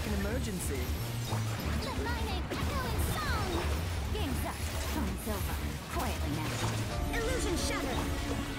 like an emergency. Let my name echo in song! Game's up. Time's over. Quietly now. Illusion shattered!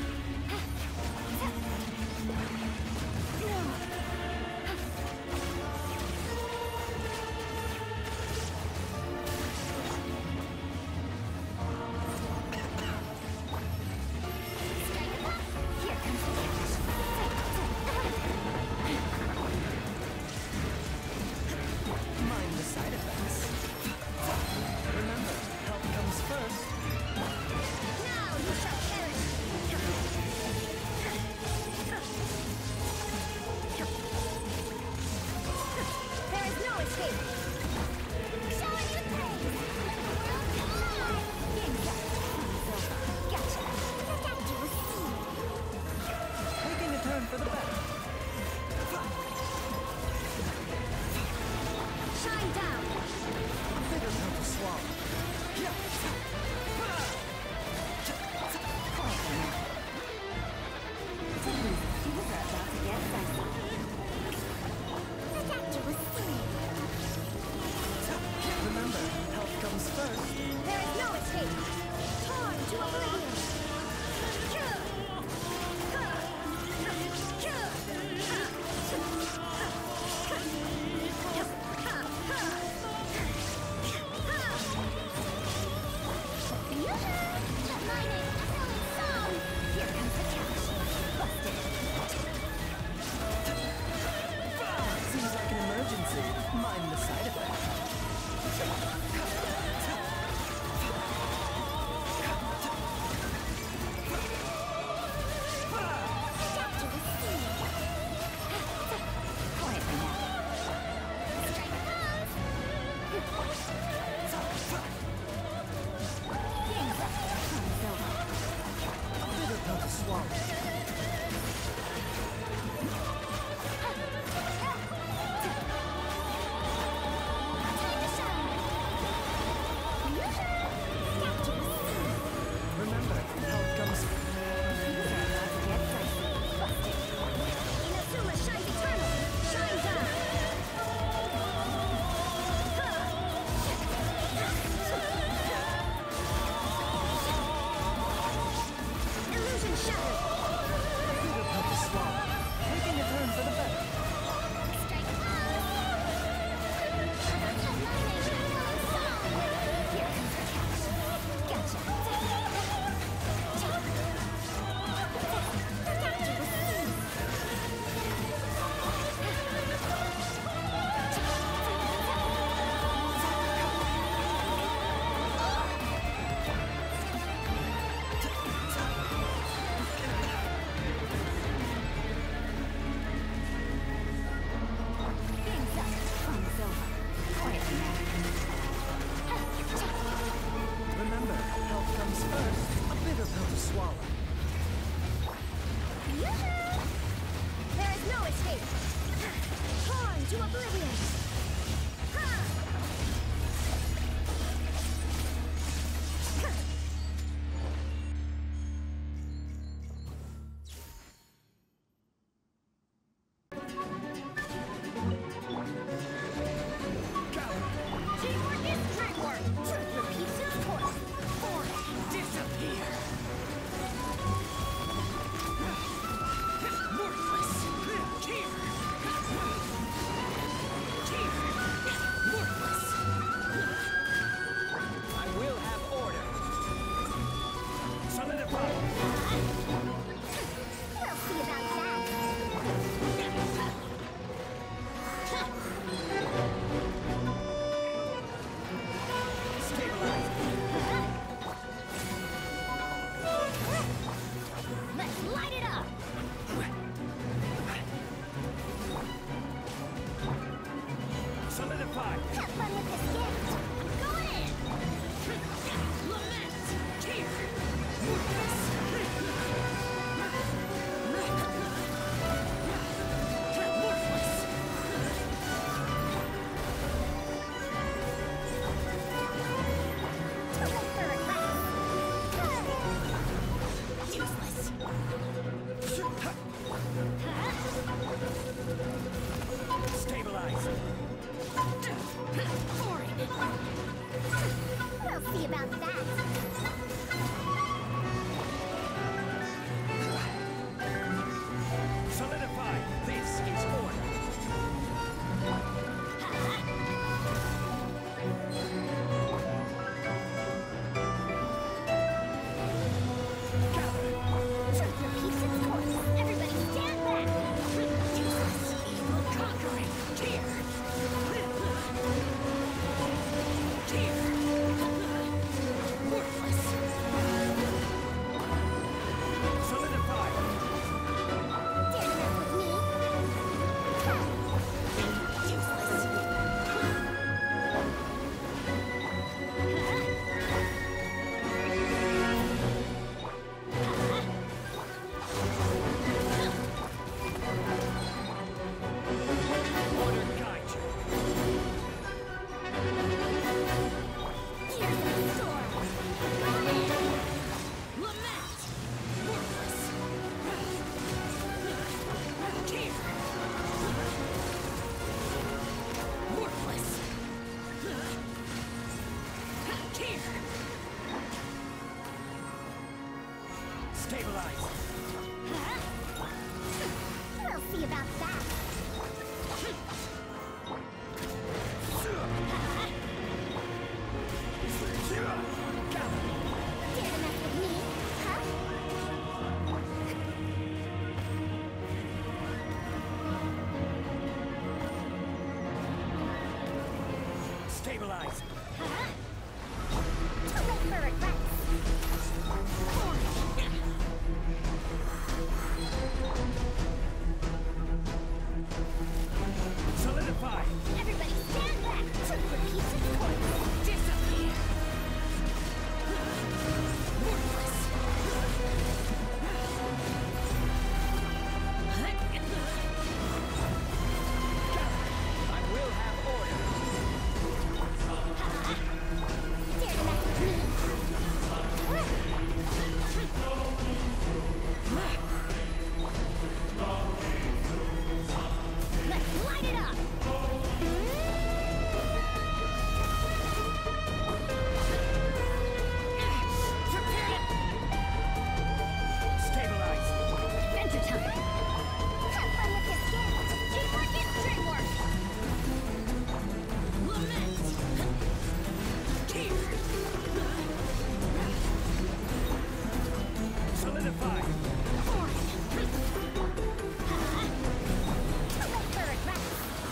For the better. Shine down! A bitter pill to swallow. Quietly now. Things are about to get dicey. The doctor was slain. Remember, health comes first. There is no escape. Torn to oblivion. Seems like an emergency. Mind the side effects. To swallow. Remember, health comes. Inazuma shines eternal. Shine down. Illusion shattered. Bitter pill to swallow. Taking a turn for the better. Strike Here comes the catch. Gotcha. Remember, health comes first. A bitter pill to swallow. There is no escape. Torn to oblivion. Teamwork is dreamwork. Truth repeats its course. Force, disappear. Worthless! Here! Stabilize. Too late for regrets. Solidify. Everybody stand back! Truth repeats its course. Disappear! Worthless! I will have order. Dare to mess with me? Let's light it up! Prepare to Stabilize. adventure time! Have fun with this game! Teamwork is dreamwork! Lament! Solidify. Too late for regrets!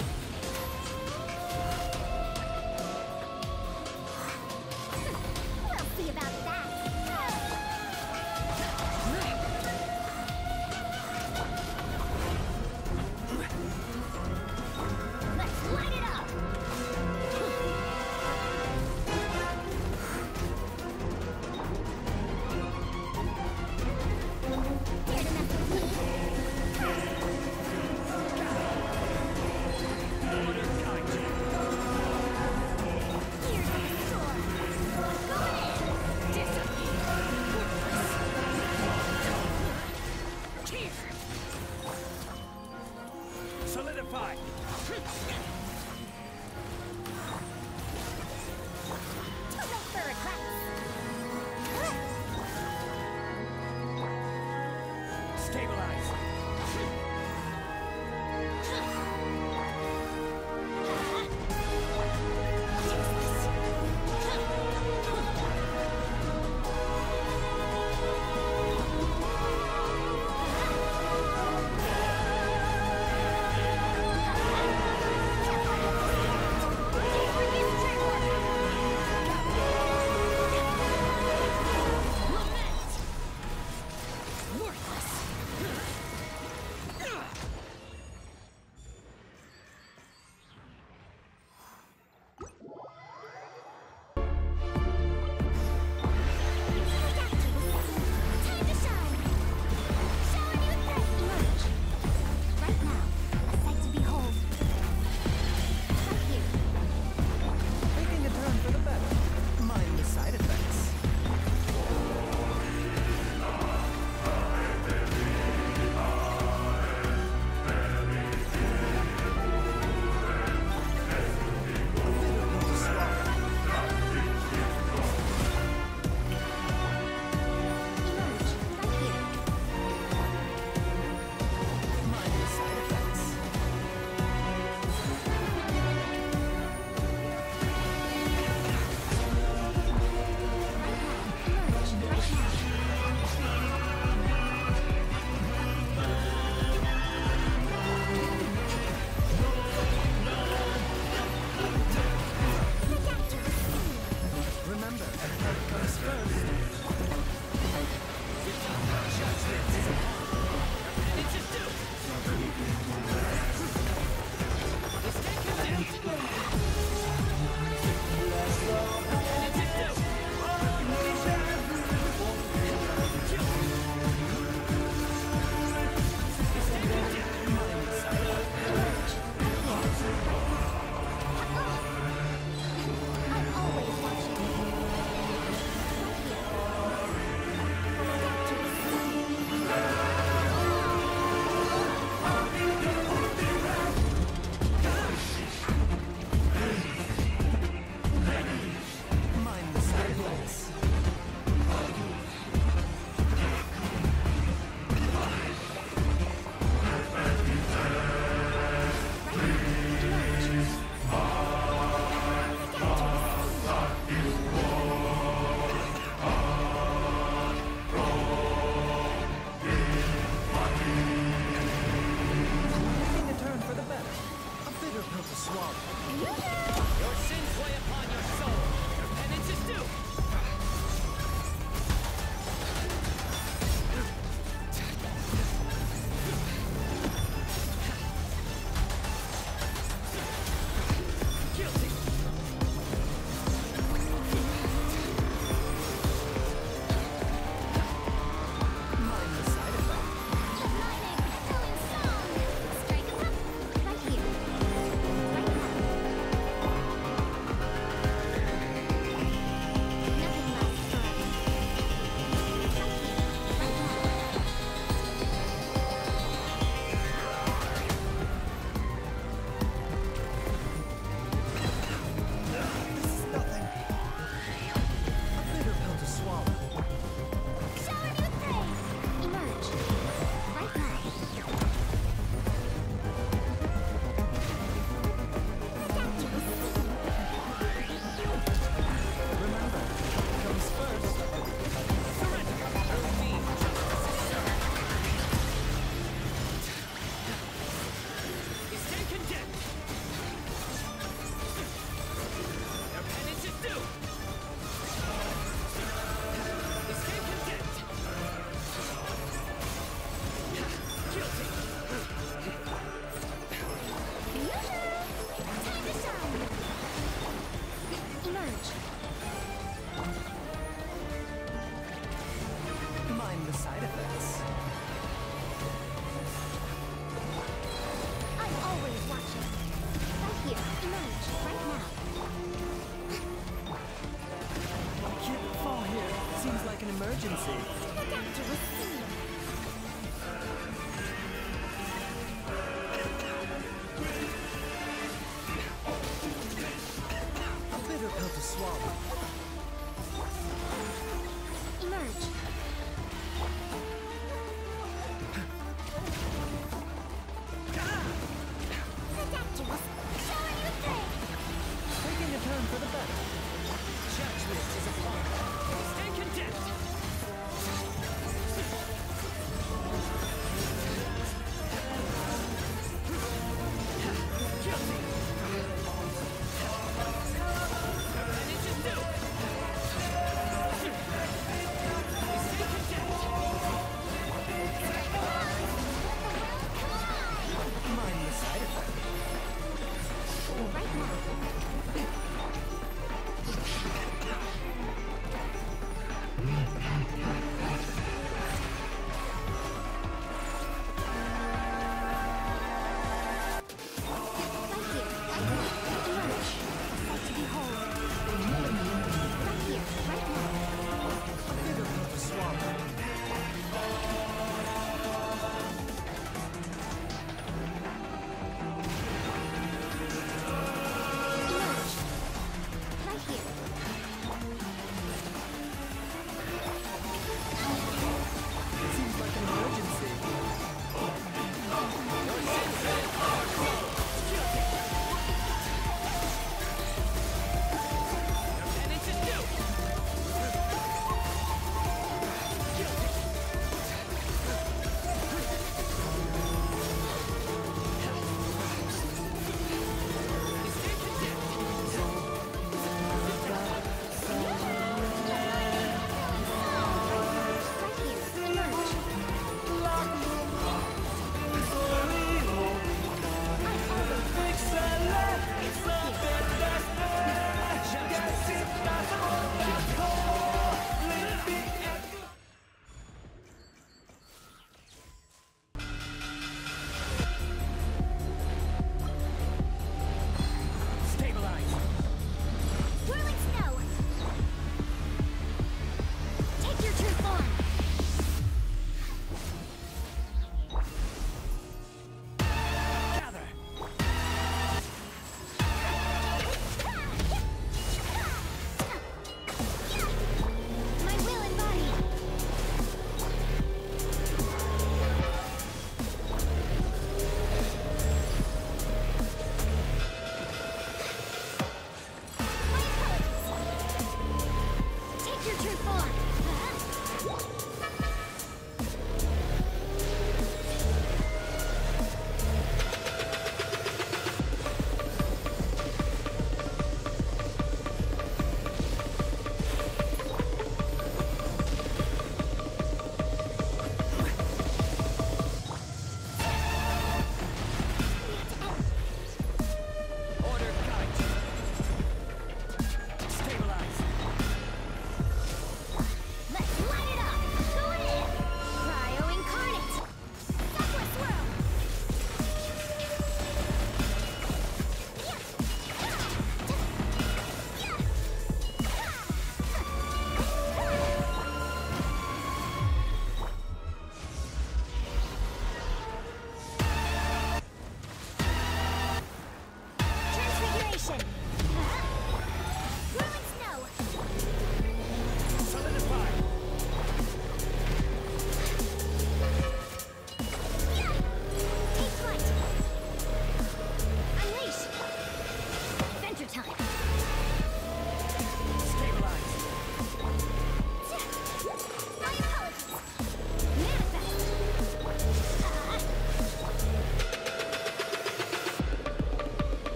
We'll see about that! Let's light it up! Dare to mess with me? Order Kaiju. Here's the storm! Go in! Disappear. Solidify. Too late for regrets! Stabilize. emergency. The doctor will see you. A bitter pill to swallow. Emerge. The doctor will show a new thing. Taking a turn for the better. Judgment is upon. Stay condemned.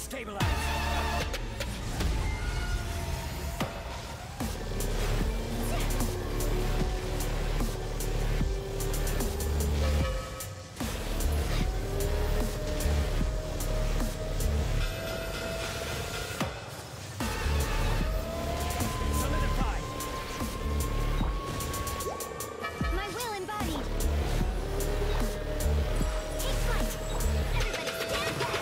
Stabilize. Solidify. My will embodied. Take flight. Everybody stand back.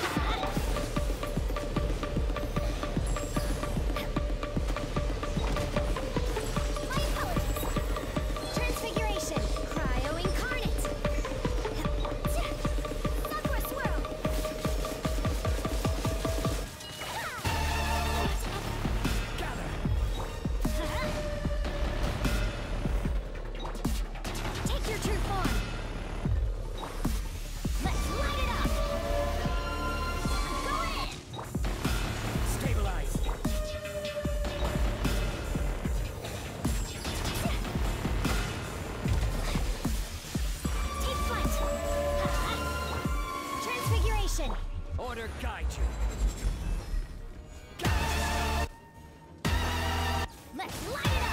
My apologies. Transfiguration. Cryo incarnate. Sakura swirl. Gather. Take your true form. Let's light it up. Go in. Stabilize. Take flight. Transfiguration. Order guide you. Let's light it